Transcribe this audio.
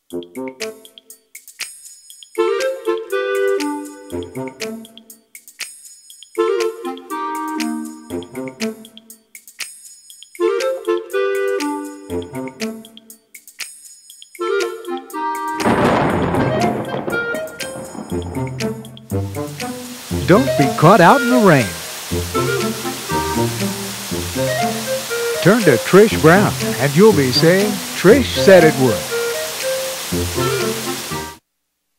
Don't be caught out in the rain. Turn to Trish Brown and you'll be saying, Trish said it would.